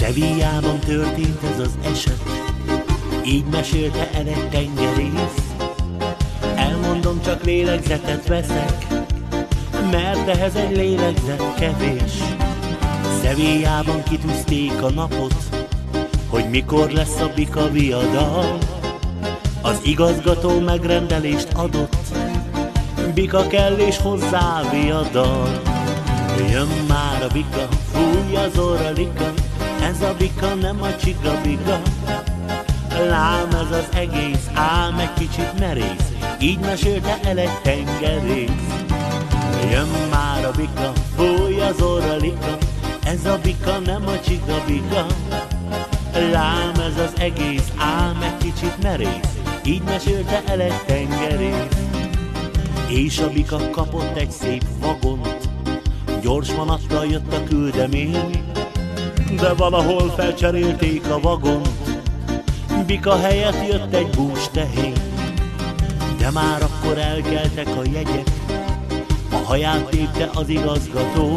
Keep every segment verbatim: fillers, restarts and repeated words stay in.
Sevillában történt ez az eset, így mesélte el egy tengerész. Elmondom, csak lélegzetet veszek, mert ehhez egy lélegzet kevés. Sevillában kitűzték a napot, hogy mikor lesz a bika viadal. Az igazgató megrendelést adott, bika kell és hozzá viadal. Jön már a bika, fúj az orralika, ez a bika nem a csiga bika. Lám ez az egész, ám egy kicsit merész, így mesélte el egy tengerész. Jön már a bika, fúj az orralika, ez a bika nem a csiga bika. Lám ez az egész, ám egy kicsit merész, így mesélte el egy tengerész. És a bika kapott egy szép vagont, gyors vonattal jött a küldemény, de valahol felcserélték a vagont, bika helyett jött egy bús tehén. De már akkor elkeltek a jegyek, a haját tépte az igazgató.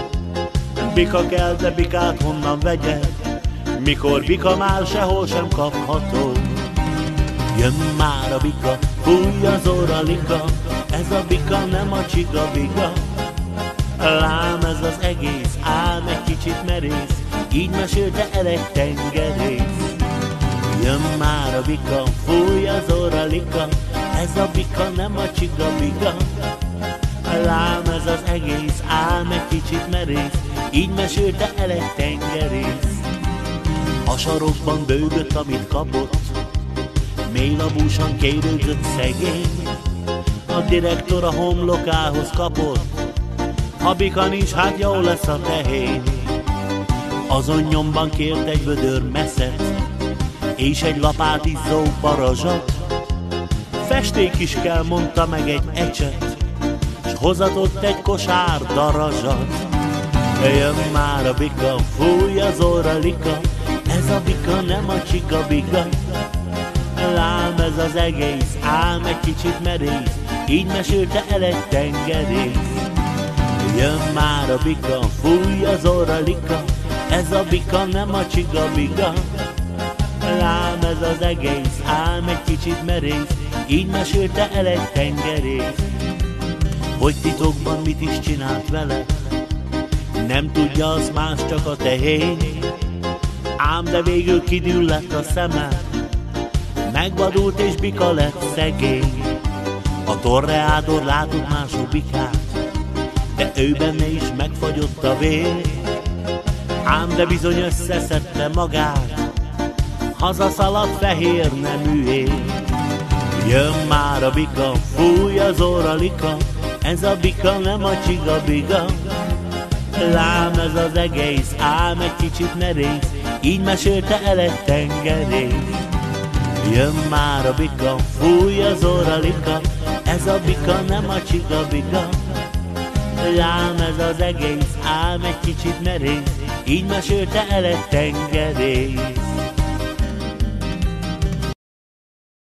Bika kell, de bikát honnan vegye, mikor bika már sehol sem kapható. Jön már a bika, fúj az orralika, ez a bika nem a csiga bika. Lám ez az egész, ám egy kicsit merész, így mesélte el egy tengerész. Jön már a bika, fúj az orralika, ez a bika nem a csiga bika. Lám ez az egész, ám egy kicsit merész, így mesélte el egy tengerész. A sarokban bőgött, amit kapott, mélybúsan kérődzött szegény. A direktor a homlokához kapott, ha bika nincs, hát jó lesz a tehén. Azon nyomban kért egy vödör meszet, és egy lapát izzó barazsat. Festék is kell, mondta meg egy ecset, s hozatott egy kosár darazsat. Jön már a bika, fúj az orralika, ez a bika nem a csiga bika. Lám ez az egész, ám egy kicsit merész, így mesélte el egy tengerész. Jön már a bika, fúj az orralika, ez a bika nem a csiga bika. Lám ez az egész, ám egy kicsit merész, így mesélte el egy tengerész. Hogy titokban mit is csinált vele, nem tudja, az más, csak a tehén. Ám de végül kidüllett a szeme, megvadult és bika lett szegény. A torreádor látott mások bikát, de ő benne is megfagyott a vér. Ám de bizony összeszedte magát, hazaszaladt fehér neműé. Jön már a bika, fúj az orralika, ez a bika nem a csiga bika. Lám ez az egész, ám egy kicsit merész, így mesélte el egy tengerész. Jön már a bika, fúj az orralika, ez a bika nem a csiga bika. Lám ez az egész, ám egy kicsit merész, így mesélte el egy tengerész.